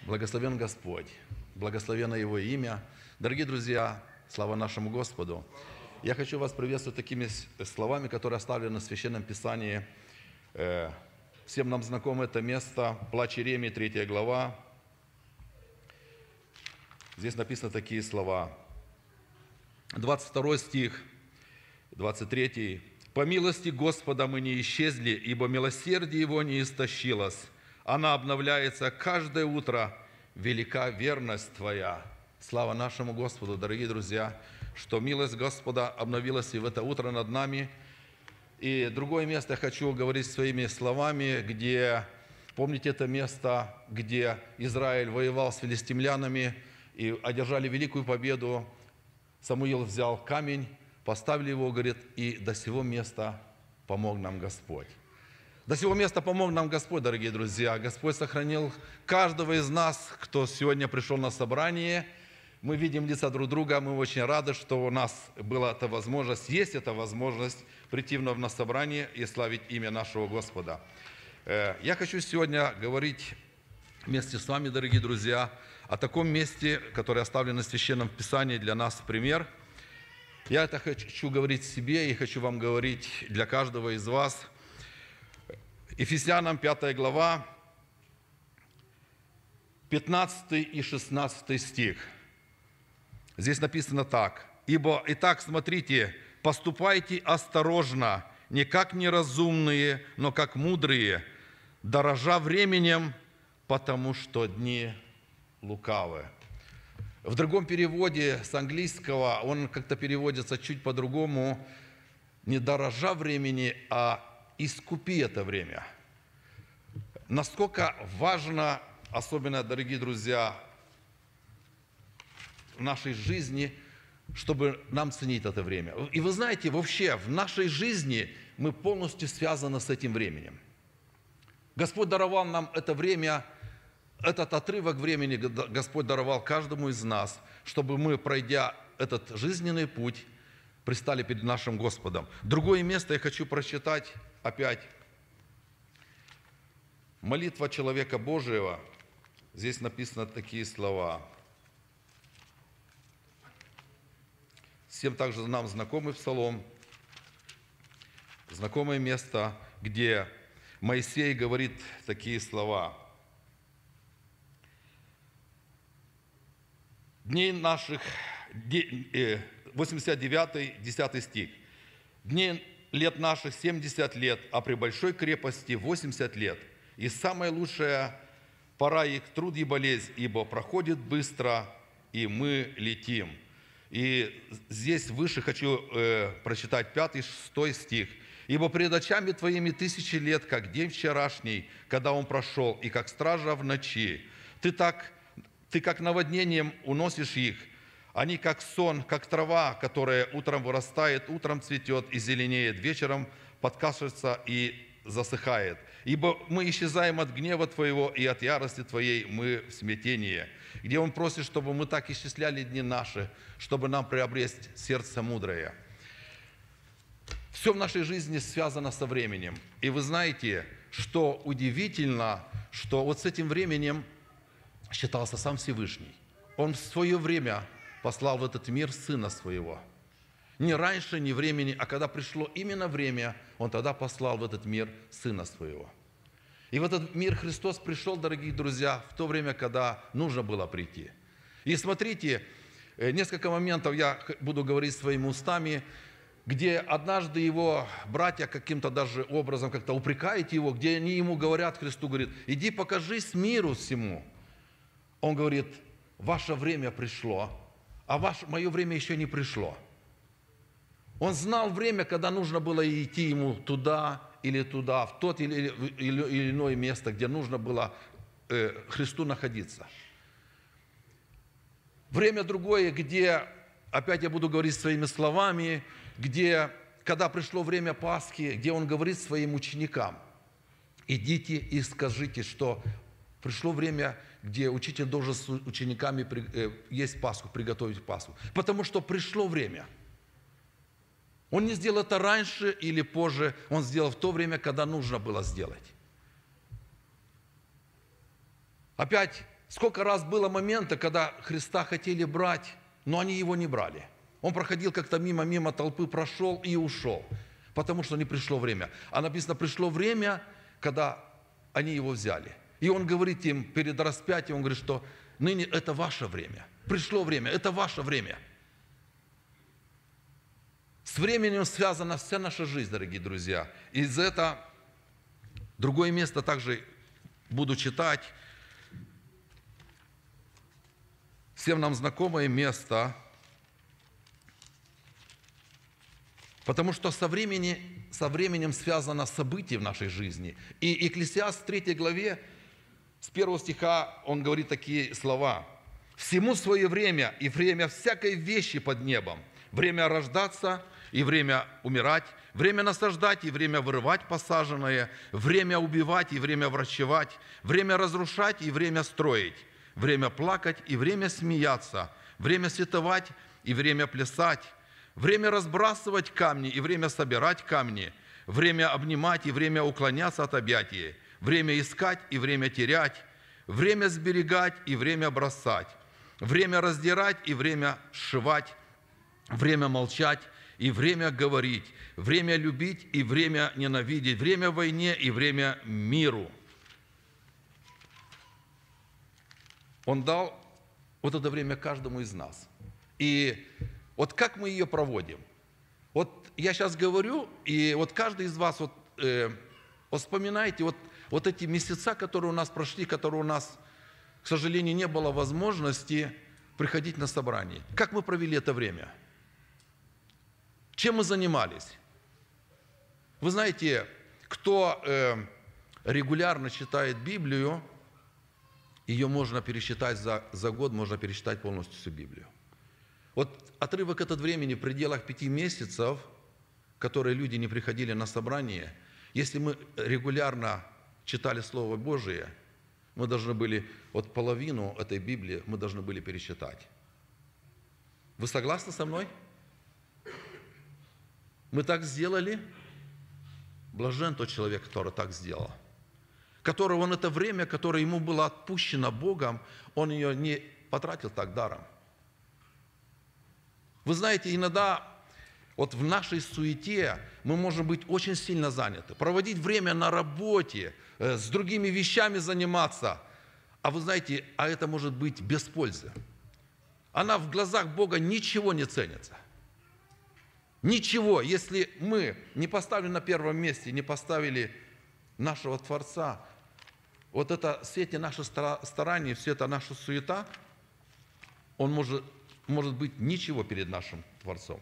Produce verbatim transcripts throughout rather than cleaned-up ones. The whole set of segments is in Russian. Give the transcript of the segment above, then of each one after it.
Благословен Господь, благословено Его имя. Дорогие друзья, слава нашему Господу! Я хочу вас приветствовать такими словами, которые оставлены в Священном Писании. Всем нам знакомо это место, Плач Иеремии, третья глава. Здесь написаны такие слова. двадцать второй стих, двадцать третий. «По милости Господа мы не исчезли, ибо милосердие Его не истощилось. Она обновляется каждое утро, велика верность Твоя». Слава нашему Господу, дорогие друзья, что милость Господа обновилась и в это утро над нами. И другое место я хочу говорить своими словами, где, помните это место, где Израиль воевал с филистимлянами и одержали великую победу. Самуил взял камень, поставили его, говорит, и до сего места помог нам Господь. До сего места помог нам Господь, дорогие друзья. Господь сохранил каждого из нас, кто сегодня пришел на собрание. Мы видим лица друг друга, мы очень рады, что у нас была эта возможность, есть эта возможность прийти вновь на собрание и славить имя нашего Господа. Я хочу сегодня говорить вместе с вами, дорогие друзья, о таком месте, которое оставлено в Священном Писании для нас в пример. Я это хочу говорить себе и хочу вам говорить для каждого из вас. Ефесянам пятая глава, пятнадцатый и шестнадцатый стих. Здесь написано так. «Ибо, итак, смотрите, поступайте осторожно, не как неразумные, но как мудрые, дорожа временем, потому что дни лукавы». В другом переводе с английского, он как-то переводится чуть по-другому, не дорожа времени, а искупи это время. Насколько важно, особенно, дорогие друзья, в нашей жизни, чтобы нам ценить это время. И вы знаете, вообще в нашей жизни мы полностью связаны с этим временем. Господь даровал нам это время, этот отрывок времени Господь даровал каждому из нас, чтобы мы, пройдя этот жизненный путь, предстали перед нашим Господом. Другое место я хочу прочитать опять. Молитва человека Божьего. Здесь написаны такие слова. Всем также нам знакомый псалом, знакомое место, где Моисей говорит такие слова. Дней наших, восемьдесят девятый, десятый стих. Дней лет наших семьдесят лет, а при большой крепости восемьдесят лет. И самая лучшая пора их труд и болезнь, ибо проходит быстро, и мы летим. И здесь выше хочу э, прочитать пятый, шестой стих. «Ибо пред очами твоими тысячи лет, как день вчерашний, когда он прошел, и как стража в ночи. Ты так, ты как наводнением уносишь их, они как сон, как трава, которая утром вырастает, утром цветет и зеленеет, вечером подкашивается и засыхает. Ибо мы исчезаем от гнева Твоего, и от ярости Твоей мы в смятении». Где Он просит, чтобы мы так исчисляли дни наши, чтобы нам приобрести сердце мудрое. Все в нашей жизни связано со временем. И вы знаете, что удивительно, что вот с этим временем считался сам Всевышний. Он в свое время послал в этот мир Сына Своего. Не раньше, не времени, а когда пришло именно время, Он тогда послал в этот мир Сына Своего. И в этот мир Христос пришел, дорогие друзья, в то время, когда нужно было прийти. И смотрите, несколько моментов я буду говорить своими устами, где однажды его братья каким-то даже образом как-то упрекают его, где они ему говорят, Христу говорит, иди покажись миру всему. Он говорит, ваше время пришло, а ваше, мое время еще не пришло. Он знал время, когда нужно было идти ему туда или туда, в тот или, или, или иное место, где нужно было э, Христу находиться. Время другое, где, опять я буду говорить своими словами, где, когда пришло время Пасхи, где Он говорит своим ученикам, идите и скажите, что пришло время, где учитель должен с учениками э, есть Пасху, приготовить Пасху. Потому что пришло время. Он не сделал это раньше или позже, Он сделал в то время, когда нужно было сделать. Опять сколько раз было момента, когда Христа хотели брать, но они его не брали. Он проходил как-то мимо, мимо толпы, прошел и ушел, потому что не пришло время. А написано, пришло время, когда они его взяли. И он говорит им перед распятием, он говорит, что ныне это ваше время. Пришло время, это ваше время. С временем связана вся наша жизнь, дорогие друзья. И за это другое место также буду читать. Всем нам знакомое место, потому что со, времени, со временем связано событие в нашей жизни. И Екклесиаст в третьей главе, с первого стиха, он говорит такие слова. «Всему свое время, и время всякой вещи под небом, время рождаться и время умирать, время насаждать и время вырывать посаженное, время убивать и время врачевать, время разрушать и время строить, время плакать и время смеяться, время сетовать и время плясать, время разбрасывать камни и время собирать камни, время обнимать и время уклоняться от объятий, время искать и время терять, время сберегать и время бросать, время раздирать и время сшивать, время молчать и время говорить, время любить и время ненавидеть, время войне и время миру». Он дал вот это время каждому из нас. И вот как мы ее проводим? Вот я сейчас говорю, и вот каждый из вас вот, э, вспоминайте вот, вот эти месяца, которые у нас прошли, которые у нас, к сожалению, не было возможности приходить на собрание. Как мы провели это время? Чем мы занимались? Вы знаете, кто э, регулярно читает Библию, ее можно пересчитать за, за год, можно пересчитать полностью всю Библию. Вот отрывок этот времени в пределах пяти месяцев, которые люди не приходили на собрание, если мы регулярно читали Слово Божие, мы должны были, вот половину этой Библии мы должны были пересчитать. Вы согласны со мной? Мы так сделали? Блажен тот человек, который так сделал. Который он это время, которое ему было отпущено Богом, он ее не потратил так даром. Вы знаете, иногда вот в нашей суете мы можем быть очень сильно заняты, проводить время на работе, с другими вещами заниматься. А вы знаете, а это может быть без пользы. Она в глазах Бога ничего не ценится. Ничего, если мы не поставили на первом месте, не поставили нашего Творца, вот это, все эти наши старания, все это наша суета, он может, может быть ничего перед нашим Творцом.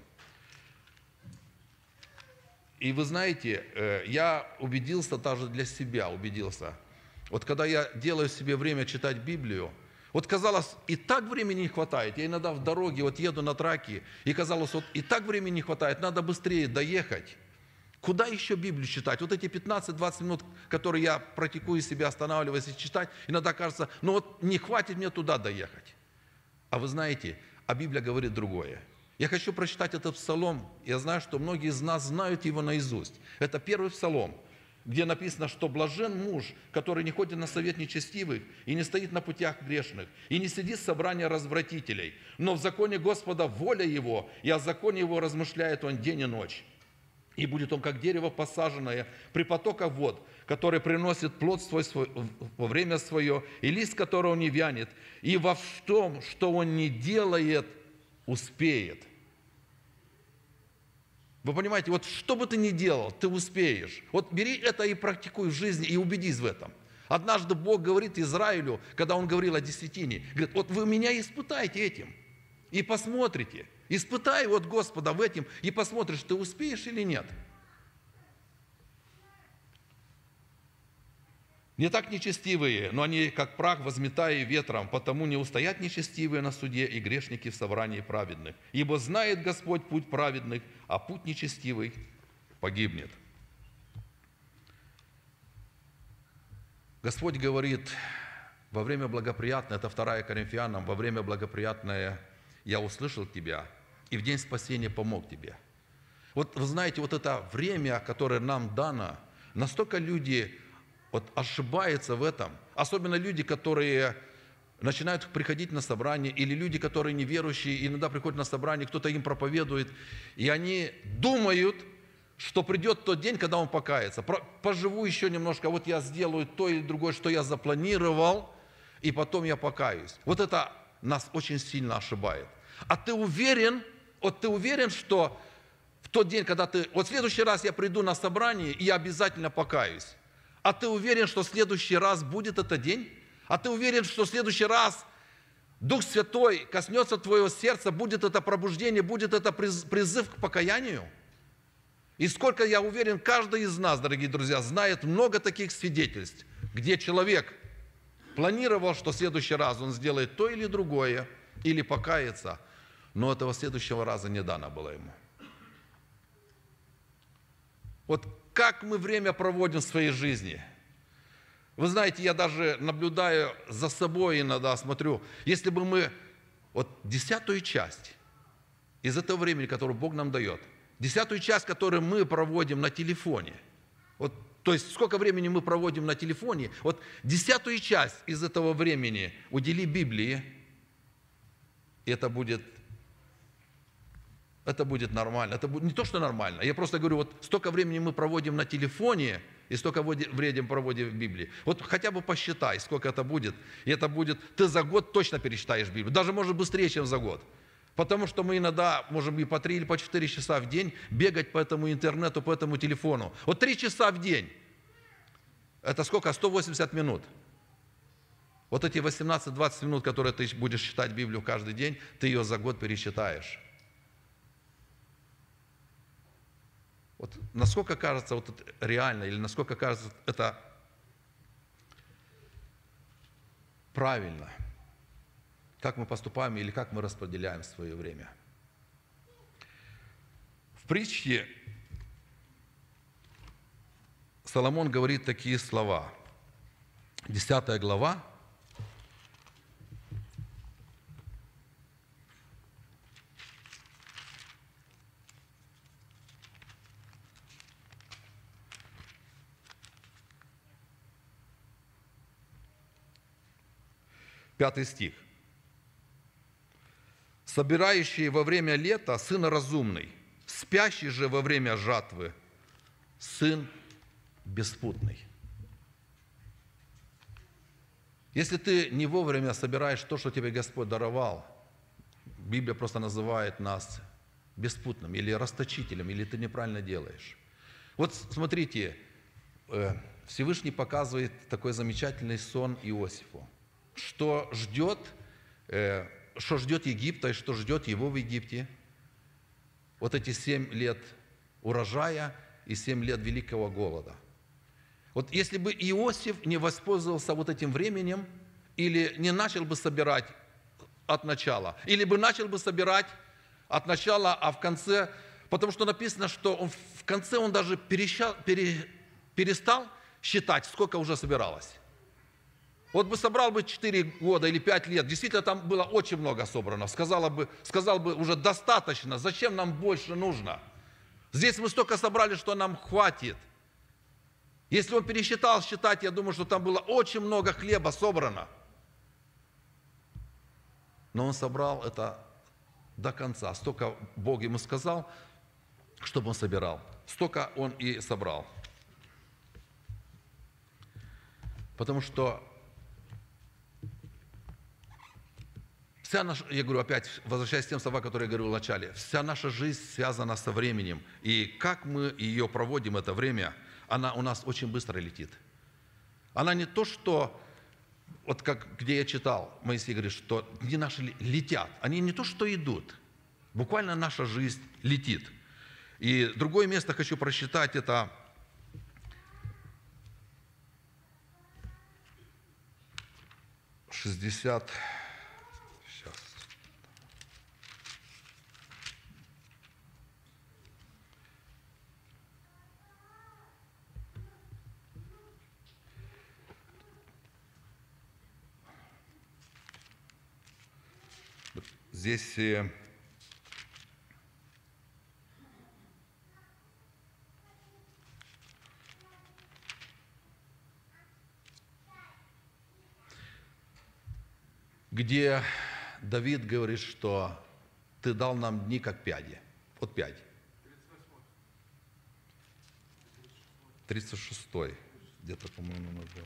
И вы знаете, я убедился даже для себя, убедился. Вот когда я делаю себе время читать Библию, вот казалось, и так времени не хватает. Я иногда в дороге, вот еду на траке, и казалось, вот и так времени не хватает, надо быстрее доехать. Куда еще Библию читать? Вот эти пятнадцать-двадцать минут, которые я практикую себя, останавливаюсь и читать, иногда кажется, ну вот не хватит мне туда доехать. А вы знаете, а Библия говорит другое. Я хочу прочитать этот псалом. Я знаю, что многие из нас знают его наизусть. Это первый псалом, где написано, что блажен муж, который не ходит на совет нечестивых и не стоит на путях грешных, и не сидит в собрании развратителей, но в законе Господа воля его, и о законе его размышляет он день и ночь. И будет он, как дерево посаженное при потоках вод, который приносит плод свой, свой во время свое, и лист которого не вянет, и во том, что он не делает, успеет. Вы понимаете, вот что бы ты ни делал, ты успеешь. Вот бери это и практикуй в жизни, и убедись в этом. Однажды Бог говорит Израилю, когда Он говорил о десятине, говорит, вот вы меня испытайте этим, и посмотрите. Испытай вот Господа в этом, и посмотришь, ты успеешь или нет. Не так нечестивые, но они, как прах, возметая ветром, потому не устоят нечестивые на суде и грешники в собрании праведных. Ибо знает Господь путь праведных, а путь нечестивый погибнет. Господь говорит, во время благоприятное, это второе Коринфянам, во время благоприятное я услышал тебя, и в день спасения помог тебе. Вот вы знаете, вот это время, которое нам дано, настолько люди вот ошибаются в этом, особенно люди, которые начинают приходить на собрание, или люди, которые неверующие, иногда приходят на собрание, кто-то им проповедует, и они думают, что придет тот день, когда он покается. Поживу еще немножко, вот я сделаю то или другое, что я запланировал, и потом я покаюсь. Вот это нас очень сильно ошибает. А ты уверен, вот ты уверен, что в тот день, когда ты, вот в следующий раз я приду на собрание, и я обязательно покаюсь. А ты уверен, что в следующий раз будет этот день? А ты уверен, что в следующий раз Дух Святой коснется твоего сердца, будет это пробуждение, будет это призыв к покаянию? И сколько, я уверен, каждый из нас, дорогие друзья, знает много таких свидетельств, где человек планировал, что в следующий раз он сделает то или другое, или покается, но этого следующего раза не дано было ему. Вот как мы время проводим в своей жизни? Вы знаете, я даже наблюдаю за собой иногда, смотрю, если бы мы вот десятую часть из этого времени, которое Бог нам дает, десятую часть, которую мы проводим на телефоне, вот, то есть сколько времени мы проводим на телефоне, вот десятую часть из этого времени удели Библии, и это будет, это будет нормально. Это будет не то, что нормально, я просто говорю, вот столько времени мы проводим на телефоне, и столько времени проводим в Библии. Вот хотя бы посчитай, сколько это будет. И это будет, ты за год точно перечитаешь Библию. Даже, может, быстрее, чем за год. Потому что мы иногда можем и по три или по четыре часа в день бегать по этому интернету, по этому телефону. Вот три часа в день. Это сколько? сто восемьдесят минут. Вот эти восемнадцать-двадцать минут, которые ты будешь читать Библию каждый день, ты ее за год пересчитаешь. Вот насколько кажется вот это реально, или насколько кажется это правильно, как мы поступаем или как мы распределяем свое время. В притче Соломон говорит такие слова. Десятая глава. Пятый стих. «Собирающий во время лета сын разумный, спящий же во время жатвы сын беспутный». Если ты не вовремя собираешь то, что тебе Господь даровал, Библия просто называет нас беспутным или расточителем, или ты неправильно делаешь. Вот смотрите, Всевышний показывает такой замечательный сон Иосифу, что ждет, что ждет Египта и что ждет его в Египте. Вот эти семь лет урожая и семь лет великого голода. Вот если бы Иосиф не воспользовался вот этим временем, или не начал бы собирать от начала, или бы начал бы собирать от начала, а в конце, потому что написано, что он, в конце он даже перещал, пере, перестал считать, сколько уже собиралось. Вот бы собрал бы четыре года или пять лет, действительно там было очень много собрано, сказал бы, сказал бы уже достаточно, зачем нам больше нужно? Здесь мы столько собрали, что нам хватит. Если он пересчитал считать, я думаю, что там было очень много хлеба собрано. Но он собрал это до конца. Столько Бог ему сказал, чтобы он собирал. Столько он и собрал. Потому что вся наша, я говорю опять, возвращаясь к тем словам, которые я говорил в начале, вся наша жизнь связана со временем. И как мы ее проводим, это время, она у нас очень быстро летит. Она не то, что, вот как где я читал, Моисей говорит, что дни наши летят. Они не то, что идут. Буквально наша жизнь летит. И другое место хочу прочитать, это шестьдесят... Сейчас. Здесь где Давид говорит, что ты дал нам дни как пяди. Вот пять. тридцать шестой. Где-то, по-моему, назвал.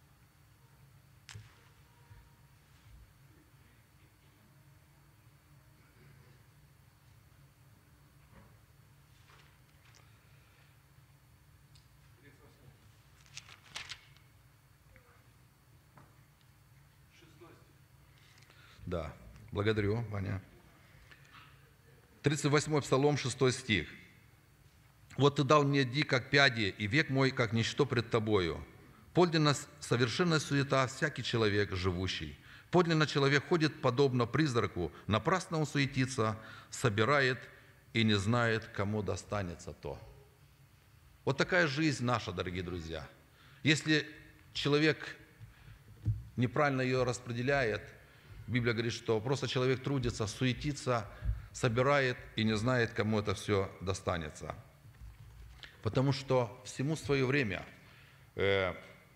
Да, благодарю, Ваня. тридцать восьмой Псалом, шестой стих. «Вот ты дал мне дни, как пяди, и век мой, как ничто пред тобою. Подлинно совершенная суета всякий человек живущий. Подлинно человек ходит подобно призраку, напрасно он суетится, собирает и не знает, кому достанется то». Вот такая жизнь наша, дорогие друзья. Если человек неправильно ее распределяет, Библия говорит, что просто человек трудится, суетится, собирает и не знает, кому это все достанется. Потому что всему свое время. Э,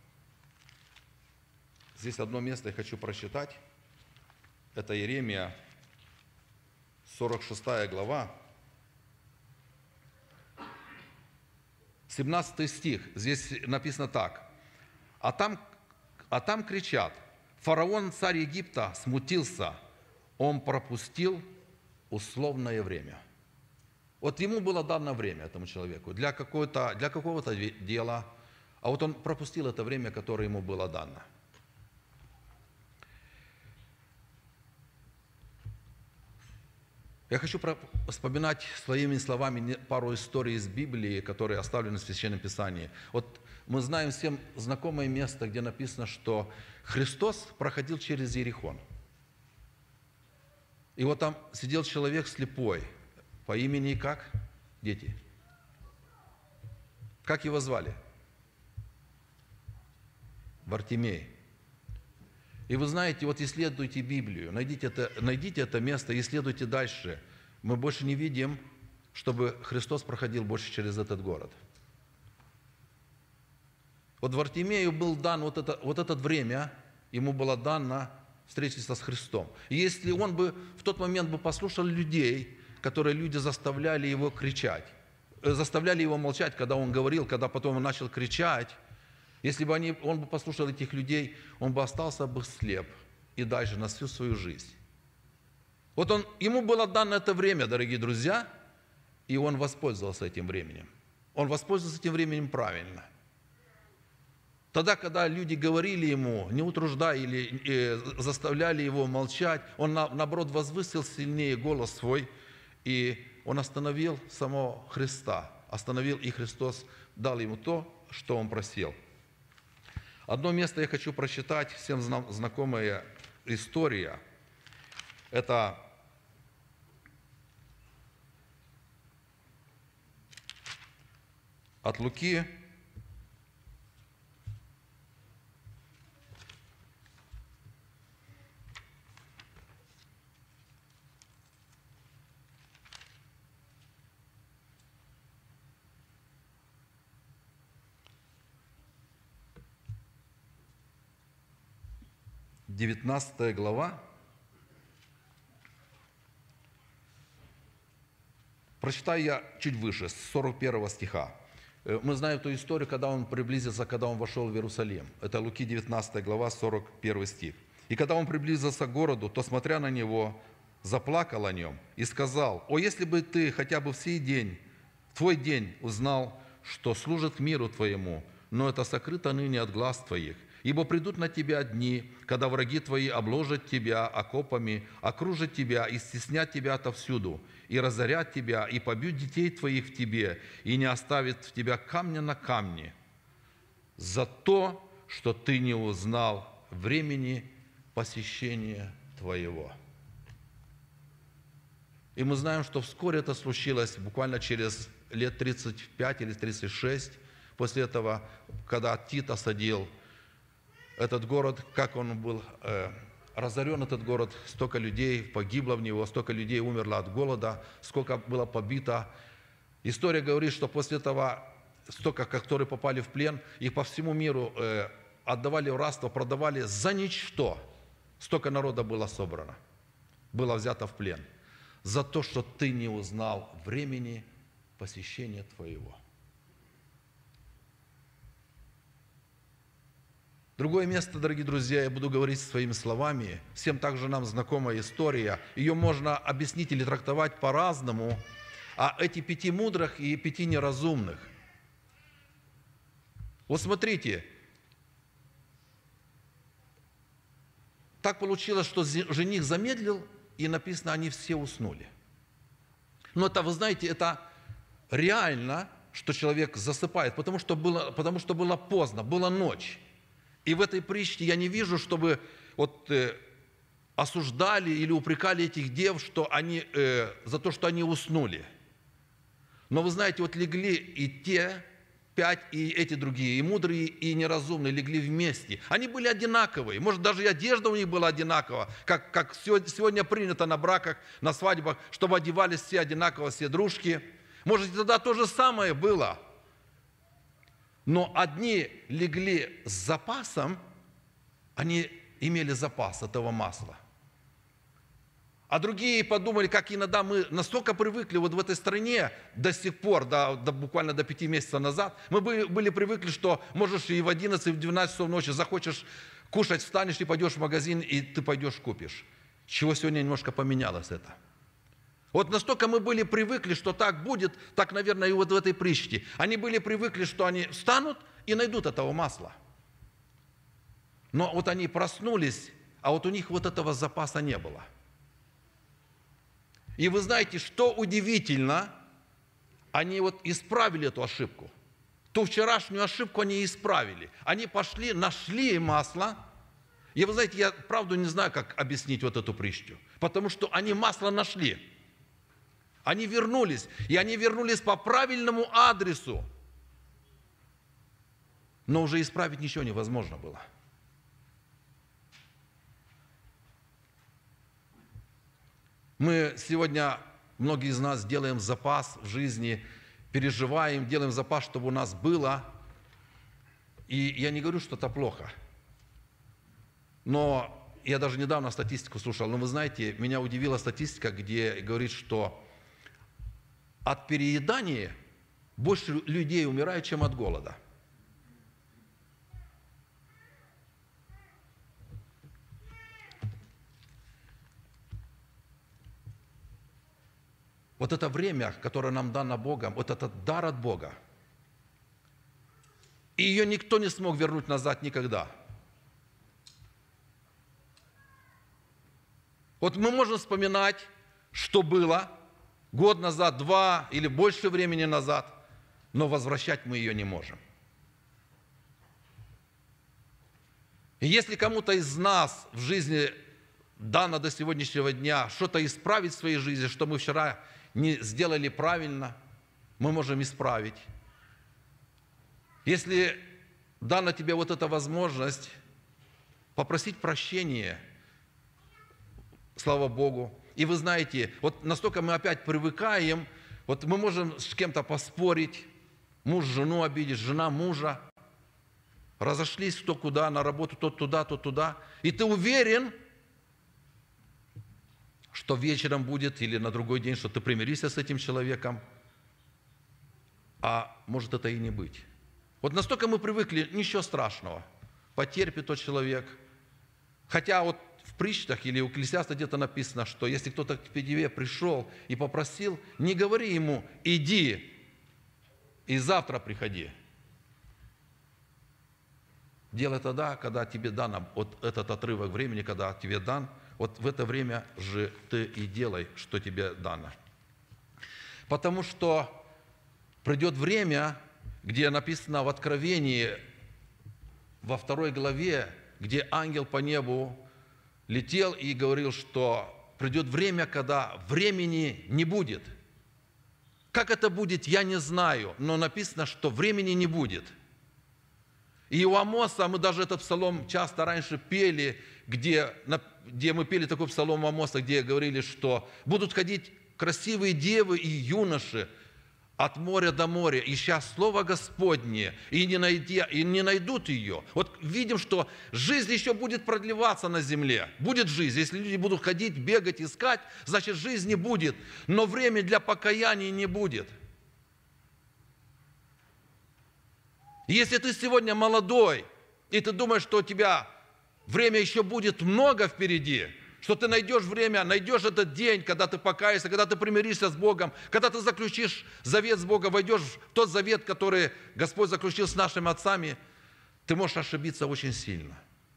здесь одно место я хочу прочитать. Это Иеремия, сорок шестая глава, семнадцатый стих. Здесь написано так. А там, а там кричат: «Фараон, царь Египта, смутился, он пропустил условное время». Вот ему было дано время, этому человеку, для, какого-то, для какого-то дела, а вот он пропустил это время, которое ему было дано. Я хочу вспоминать своими словами пару историй из Библии, которые оставлены в Священном Писании. Вот мы знаем всем знакомое место, где написано, что Христос проходил через Иерихон. И вот там сидел человек слепой, по имени как? Дети. Как его звали? Вартимей. И вы знаете, вот исследуйте Библию, найдите это, найдите это место, исследуйте дальше. Мы больше не видим, чтобы Христос проходил больше через этот город. Вот Вартимею был дан вот это, вот это время, ему было дано встретиться с Христом. И если он бы в тот момент бы послушал людей, которые люди заставляли его кричать, заставляли его молчать, когда он говорил, когда потом он начал кричать, если бы они, он бы послушал этих людей, он бы остался бы слеп и дальше на всю свою жизнь. Вот он, ему было дано это время, дорогие друзья, и он воспользовался этим временем. Он воспользовался этим временем правильно. Тогда, когда люди говорили ему, не утруждая или э, заставляли его молчать, он, на, наоборот, возвысил сильнее голос свой, и он остановил самого Христа, остановил, и Христос дал ему то, что он просил. Одно место я хочу прочитать, всем знакомая история. Это от Луки, девятнадцатая глава. Прочитаю я чуть выше, с сорок первого стиха. Мы знаем эту историю, когда он приблизился, когда он вошел в Иерусалим. Это Луки девятнадцатая глава, сорок первый стих. «И когда он приблизился к городу, то, смотря на него, заплакал о нем и сказал: „О, если бы ты хотя бы в сей день, в твой день узнал, что служит к миру твоему, но это сокрыто ныне от глаз твоих. Ибо придут на тебя дни, когда враги твои обложат тебя окопами, окружат тебя и стеснят тебя отовсюду, и разорят тебя, и побьют детей твоих в тебе, и не оставят в тебя камня на камне, за то, что ты не узнал времени посещения твоего“». И мы знаем, что вскоре это случилось, буквально через лет тридцать пять или тридцать шесть, после этого, когда Тит осадил этот город, как он был э, разорен, этот город, столько людей погибло в него, столько людей умерло от голода, сколько было побито. История говорит, что после этого столько, которые попали в плен, их по всему миру э, отдавали в рабство, продавали за ничто. столько народа было собрано, было взято в плен за то, что ты не узнал времени посещения твоего. Другое место, дорогие друзья, я буду говорить своими словами. Всем также нам знакомая история. Ее можно объяснить или трактовать по-разному. А эти пяти мудрых и пяти неразумных. Вот смотрите. Так получилось, что жених замедлил, и написано, они все уснули. Но это, вы знаете, это реально, что человек засыпает, потому что было, потому что было поздно, была ночь. И в этой притче я не вижу, чтобы вот, э, осуждали или упрекали этих дев, что они, э, за то, что они уснули. Но вы знаете, вот легли и те пять, и эти другие, и мудрые, и неразумные легли вместе. Они были одинаковые. Может, даже и одежда у них была одинакова, как, как сегодня принято на браках, на свадьбах, чтобы одевались все одинаково, все дружки. Может, тогда то же самое было. Но одни легли с запасом, они имели запас этого масла. А другие подумали, как иногда мы настолько привыкли вот в этой стране до сих пор, до, до, буквально до пяти месяцев назад, мы были, были привыкли, что можешь и в одиннадцать, и в двенадцать часов ночи захочешь кушать, встанешь и пойдешь в магазин, и ты пойдешь купишь. Чего сегодня немножко поменялось это. Вот настолько мы были привыкли, что так будет, так, наверное, и вот в этой притче. Они были привыкли, что они встанут и найдут этого масла. Но вот они проснулись, а вот у них вот этого запаса не было. И вы знаете, что удивительно, они вот исправили эту ошибку. Ту вчерашнюю ошибку они исправили. Они пошли, нашли масло. И вы знаете, я правду не знаю, как объяснить вот эту притчу. Потому что они масло нашли. Они вернулись, и они вернулись по правильному адресу. Но уже исправить ничего невозможно было. Мы сегодня, многие из нас, делаем запас в жизни, переживаем, делаем запас, чтобы у нас было. И я не говорю, что это плохо. Но я даже недавно статистику слушал, но вы знаете, меня удивила статистика, где говорит, что от переедания больше людей умирает, чем от голода. Вот это время, которое нам дано Богом, вот этот дар от Бога, и ее никто не смог вернуть назад никогда. Вот мы можем вспоминать, что было год назад, два или больше времени назад, но возвращать мы ее не можем. И если кому-то из нас в жизни дано до сегодняшнего дня что-то исправить в своей жизни, что мы вчера не сделали правильно, мы можем исправить. Если дана тебе вот эта возможность попросить прощения, слава Богу. И вы знаете, вот настолько мы опять привыкаем, вот мы можем с кем-то поспорить, муж жену обидеть, жена мужа, разошлись кто куда, на работу, тот туда, тот туда, и ты уверен, что вечером будет или на другой день, что ты примиришься с этим человеком, а может это и не быть. Вот настолько мы привыкли, ничего страшного, потерпит тот человек. Хотя вот в притчах или у Экклесиаста где-то написано, что если кто-то к тебе пришел и попросил, не говори ему, иди и завтра приходи. Делай тогда, когда тебе дан вот этот отрывок времени, когда тебе дан, вот в это время же ты и делай, что тебе дано. Потому что придет время, где написано в Откровении, во второй главе, где ангел по небу летел и говорил, что придет время, когда времени не будет. Как это будет, я не знаю, но написано, что времени не будет. И у Амоса, мы даже этот псалом часто раньше пели, где, где мы пели такой псалом Амоса, где говорили, что будут ходить красивые девы и юноши, от моря до моря, ища Слово Господне, и не, найдя, и не найдут ее. Вот видим, что жизнь еще будет продлеваться на земле. Будет жизнь. Если люди будут ходить, бегать, искать, значит, жизни будет. Но время для покаяния не будет. Если ты сегодня молодой, и ты думаешь, что у тебя время еще будет много впереди, что ты найдешь время, найдешь этот день, когда ты покаешься, когда ты примиришься с Богом, когда ты заключишь завет с Богом, войдешь в тот завет, который Господь заключил с нашими отцами, ты можешь ошибиться очень сильно.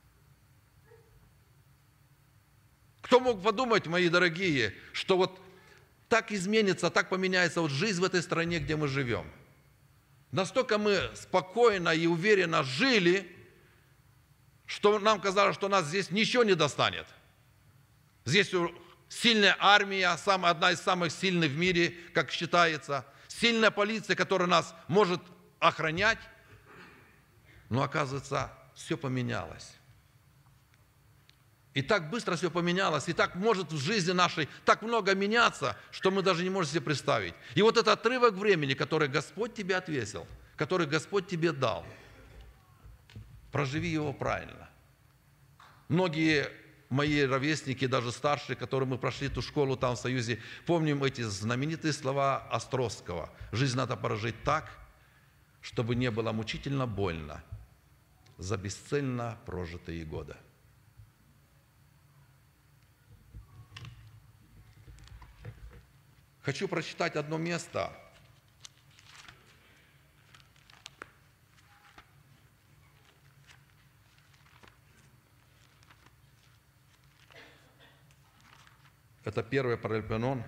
Кто мог подумать, мои дорогие, что вот так изменится, так поменяется вот жизнь в этой стране, где мы живем. Настолько мы спокойно и уверенно жили, что нам казалось, что нас здесь ничего не достанет. Здесь сильная армия, одна из самых сильных в мире, как считается. Сильная полиция, которая нас может охранять. Но оказывается, все поменялось. И так быстро все поменялось, и так может в жизни нашей так много меняться, что мы даже не можем себе представить. И вот этот отрывок времени, который Господь тебе отвесил, который Господь тебе дал, проживи его правильно. Многие мои ровесники, даже старшие, которые мы прошли ту школу там в Союзе, помним эти знаменитые слова Островского. Жизнь надо прожить так, чтобы не было мучительно больно за бесцельно прожитые годы. Хочу прочитать одно место. Это первое Паралипоменон,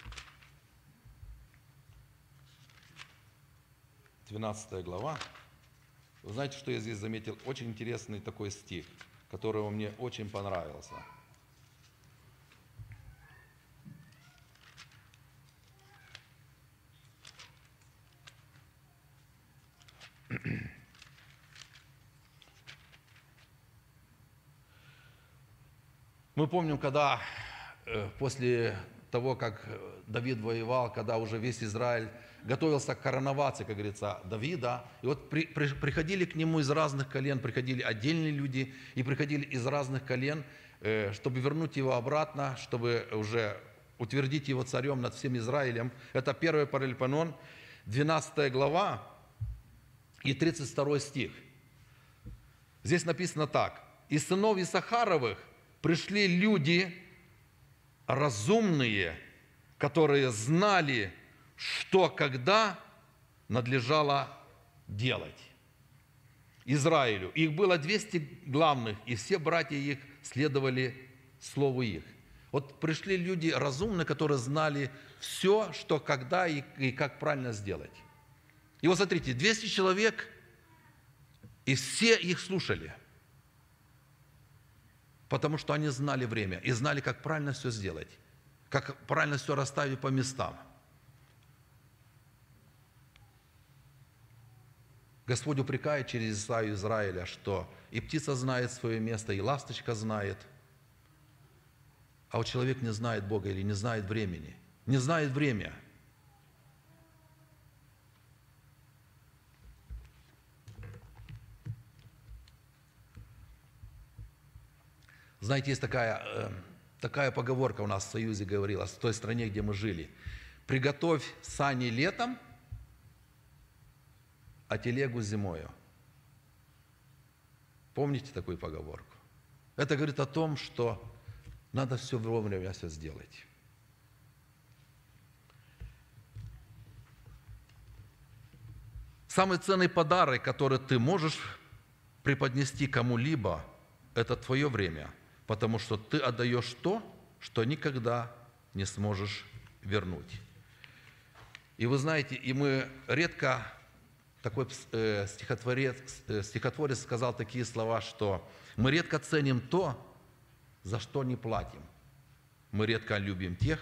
двенадцатая глава. Вы знаете, что я здесь заметил? Очень интересный такой стих, который мне очень понравился. Мы помним, когда после того, как Давид воевал, когда уже весь Израиль готовился к короновации, как говорится, Давида, и вот при, при, приходили к нему из разных колен, приходили отдельные люди, и приходили из разных колен, э, чтобы вернуть его обратно, чтобы уже утвердить его царем над всем Израилем. Это первое Паралипоменон, двенадцатая глава и тридцать второй стих. Здесь написано так. «Из сынов Исахаровых пришли люди разумные, которые знали, что когда надлежало делать Израилю. Их было двести главных, и все братья их следовали слову их». Вот пришли люди разумные, которые знали все, что когда и, и как правильно сделать. И вот смотрите, двести человек, и все их слушали. Потому что они знали время и знали, как правильно все сделать, как правильно все расставить по местам. Господь упрекает через Исаию Израиля, что и птица знает свое место, и ласточка знает, а вот человек не знает Бога или не знает времени, не знает время. Знаете, есть такая, э, такая поговорка у нас в Союзе говорила, в той стране, где мы жили. «Приготовь сани летом, а телегу зимою». Помните такую поговорку? Это говорит о том, что надо все вовремя все сделать. Самый ценный подарок, который ты можешь преподнести кому-либо, это твое время. Потому что ты отдаешь то, что никогда не сможешь вернуть. И вы знаете, и мы редко, такой э, стихотворец, э, стихотворец сказал такие слова, что мы редко ценим то, за что не платим. Мы редко любим тех,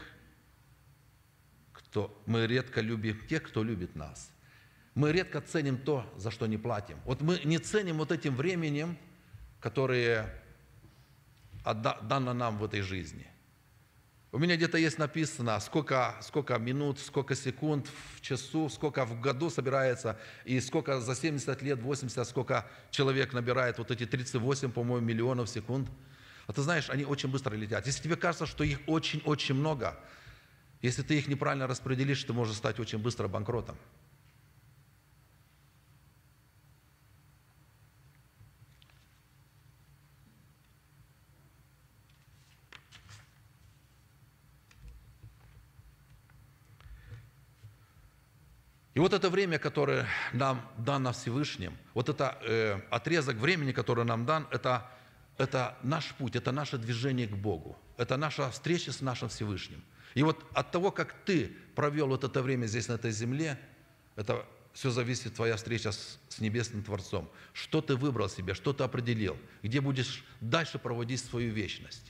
кто, мы редко любим тех, кто любит нас. Мы редко ценим то, за что не платим. Вот мы не ценим вот этим временем, которое дано нам в этой жизни. У меня где-то есть написано, сколько, сколько минут, сколько секунд в часу, сколько в году собирается, и сколько за семьдесят лет, восемьдесят, сколько человек набирает вот эти тридцать восемь, по-моему, миллионов секунд. А ты знаешь, они очень быстро летят. Если тебе кажется, что их очень-очень много, если ты их неправильно распределишь, ты можешь стать очень быстро банкротом. И вот это время, которое нам дано Всевышним, вот это э, отрезок времени, который нам дан, это, это наш путь, это наше движение к Богу, это наша встреча с нашим Всевышним. И вот от того, как ты провел вот это время здесь, на этой земле, это все зависит, твоя встреча с, с Небесным Творцом. Что ты выбрал себе, что ты определил, где будешь дальше проводить свою вечность.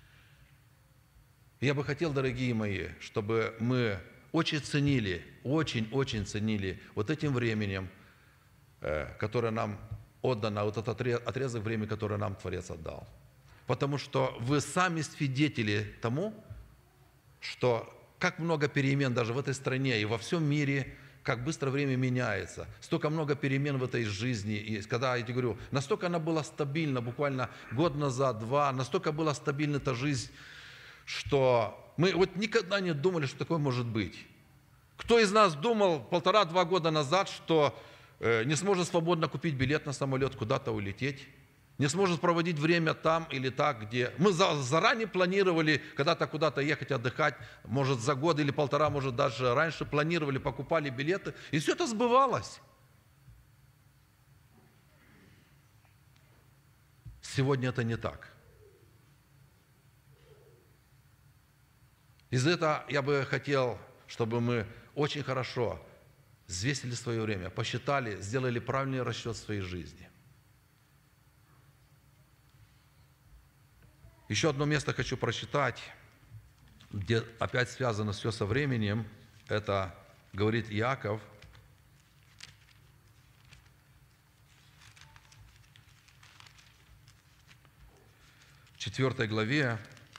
Я бы хотел, дорогие мои, чтобы мы очень ценили, очень-очень ценили вот этим временем, которое нам отдано, вот этот отрезок времени, который нам Творец отдал. Потому что вы сами свидетели тому, что как много перемен даже в этой стране и во всем мире, как быстро время меняется, столько много перемен в этой жизни. И когда я тебе говорю, настолько она была стабильна, буквально год назад, два, настолько была стабильна эта жизнь, что мы вот никогда не думали, что такое может быть. Кто из нас думал полтора-два года назад, что э, не сможет свободно купить билет на самолет, куда-то улететь, не сможет проводить время там или так, где... Мы за, заранее планировали когда-то куда-то ехать отдыхать, может за год или полтора, может даже раньше планировали, покупали билеты, и все это сбывалось. Сегодня это не так. Из-за этого я бы хотел, чтобы мы очень хорошо взвесили свое время, посчитали, сделали правильный расчет своей жизни. Еще одно место хочу прочитать, где опять связано все со временем. Это говорит Иаков. В четвертой главе.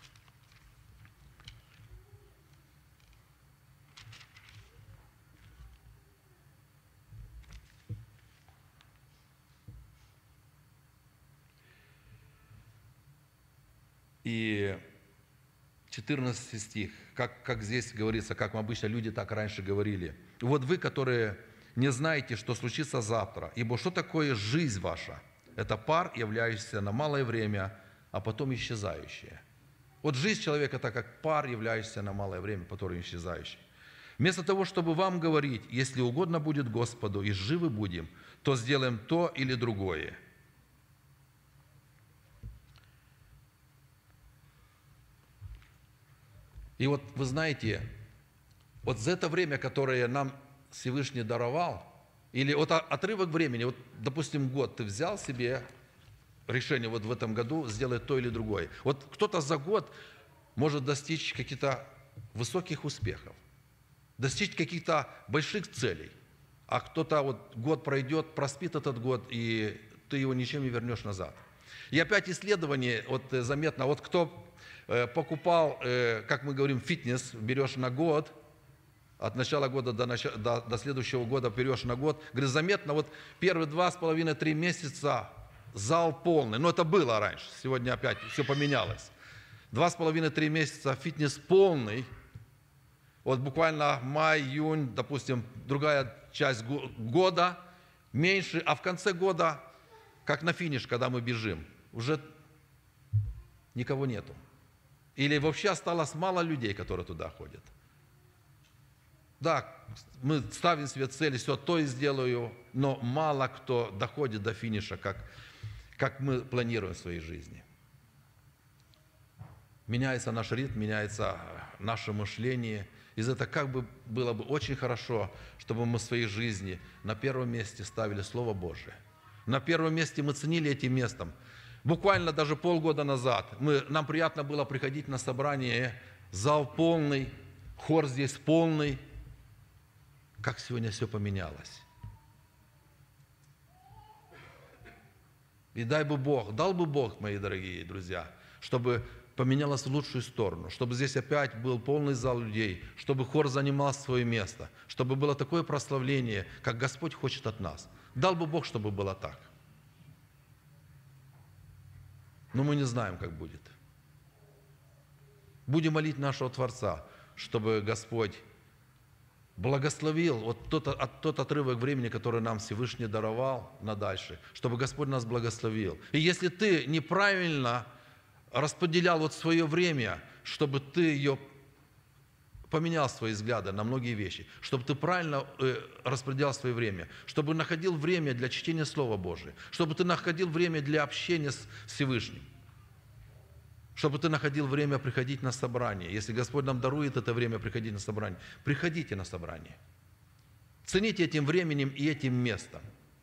И четырнадцатый стих, как, как здесь говорится, как обычно люди так раньше говорили. Вот вы, которые не знаете, что случится завтра, ибо что такое жизнь ваша? Это пар, являющийся на малое время, а потом исчезающий. Вот жизнь человека – это как пар, являющийся на малое время, потом исчезающий. Вместо того, чтобы вам говорить, если угодно будет Господу, и живы будем, то сделаем то или другое. И вот вы знаете, вот за это время, которое нам Всевышний даровал, или вот отрывок времени, вот, допустим, год ты взял себе решение вот в этом году сделать то или другое. Вот кто-то за год может достичь каких-то высоких успехов, достичь каких-то больших целей, а кто-то вот год пройдет, проспит этот год, и ты его ничем не вернешь назад. И опять исследование, вот заметно, вот кто покупал, как мы говорим, фитнес, берешь на год, от начала года до, начала, до, до следующего года берешь на год, говорит, заметно, вот первые два с половиной-три месяца зал полный, но это было раньше, сегодня опять все поменялось. Два с половиной-три месяца фитнес полный, вот буквально май, июнь, допустим, другая часть года, меньше, а в конце года, как на финиш, когда мы бежим, уже никого нету. Или вообще осталось мало людей, которые туда ходят. Да, мы ставим себе цель, все то и сделаю, но мало кто доходит до финиша, как, как мы планируем в своей жизни. Меняется наш ритм, меняется наше мышление. Из этого как бы было бы очень хорошо, чтобы мы в своей жизни на первом месте ставили Слово Божие. На первом месте мы ценили этим местом. Буквально даже полгода назад мы, нам приятно было приходить на собрание, зал полный, хор здесь полный. Как сегодня все поменялось. И дай бы Бог, дал бы Бог, мои дорогие друзья, чтобы поменялось в лучшую сторону, чтобы здесь опять был полный зал людей, чтобы хор занимал свое место, чтобы было такое прославление, как Господь хочет от нас. Дал бы Бог, чтобы было так. Но мы не знаем, как будет. Будем молить нашего Творца, чтобы Господь благословил вот тот, тот отрывок времени, который нам Всевышний даровал на дальше, чтобы Господь нас благословил. И если ты неправильно распределял вот свое время, чтобы ты ее поменял свои взгляды на многие вещи, чтобы ты правильно распределял свое время, чтобы находил время для чтения Слова Божия, чтобы ты находил время для общения с Всевышним, чтобы ты находил время приходить на собрание. Если Господь нам дарует это время приходить на собрание, приходите на собрание. Цените этим временем и этим местом.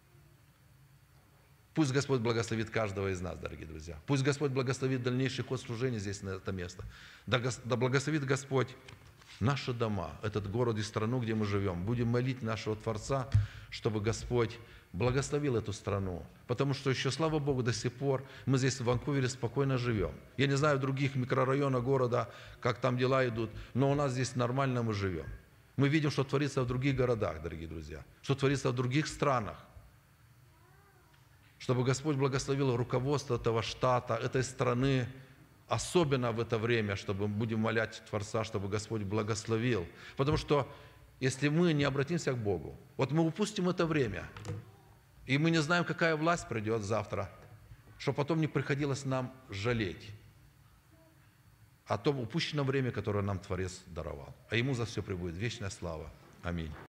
Пусть Господь благословит каждого из нас, дорогие друзья. Пусть Господь благословит дальнейший ход служения здесь, на это место. Да благословит Господь наши дома, этот город и страну, где мы живем. Будем молить нашего Творца, чтобы Господь благословил эту страну. Потому что еще, слава Богу, до сих пор мы здесь в Ванкувере спокойно живем. Я не знаю в других микрорайонах города, как там дела идут, но у нас здесь нормально мы живем. Мы видим, что творится в других городах, дорогие друзья, что творится в других странах. Чтобы Господь благословил руководство этого штата, этой страны, особенно в это время, чтобы мы будем молять Творца, чтобы Господь благословил. Потому что если мы не обратимся к Богу, вот мы упустим это время, и мы не знаем, какая власть придет завтра, чтобы потом не приходилось нам жалеть о том упущенном время, которое нам Творец даровал. А Ему за все пребудет вечная слава. Аминь.